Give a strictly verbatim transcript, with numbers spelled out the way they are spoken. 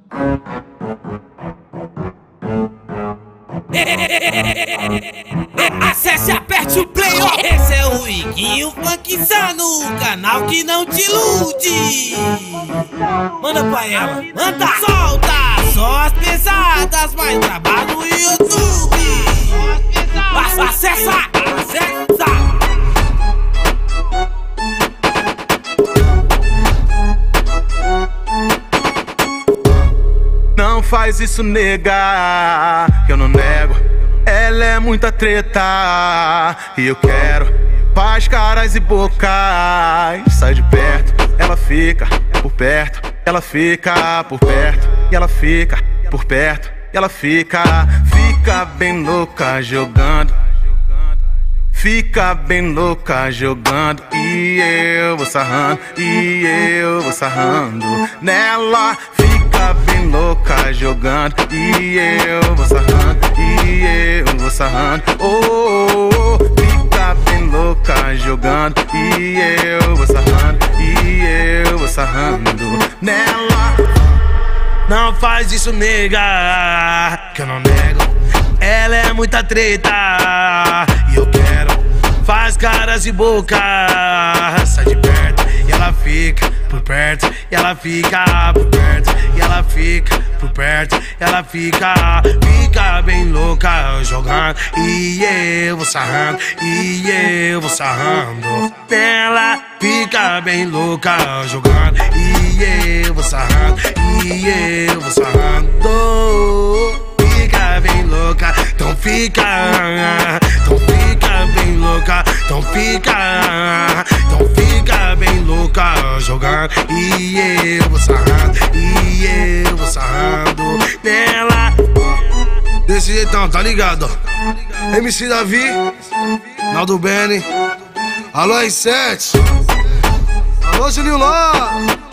Acesse, aperte o play, ó. Esse é o Iguinho Funkzano, o canal que não te ilude. Manda pra ela, manda, solta. Só as pesadas, mais trabalho no YouTube. Acessa, acessa. Não faz isso, nega, que eu não nego. Ela é muita treta e eu quero paz, caras e bocas. Sai de perto, ela fica por perto, ela fica por perto, e ela fica por perto, e ela fica, fica bem louca jogando. Fica bem louca jogando e eu vou sarrando, e eu vou sarrando nela. Fica bem louca jogando e eu vou sarrando, e eu vou sarrando. Oh, oh, oh. Fica bem louca jogando e eu vou sarrando, e eu vou sarrando nela. Não faz isso, nega, que eu não nego. Ela é muita treta e eu quero faz caras e bocas. Sai de perto e ela fica por perto, e ela fica por perto, e ela fica por perto, e ela fica, fica bem louca jogando e eu vou sarrando, e eu vou sarrando. Ela fica bem louca jogando e eu vou sarrando, e eu vou sarrando. Fica bem louca, então fica, então fica bem louca, então fica, então fica bem louca jogando e eu vou sarrando, e eu vou sarrando nela. Desse jeitão, tá ligado? M C Davi, Naldo Bene, alô R sete, alô Juninho Ló.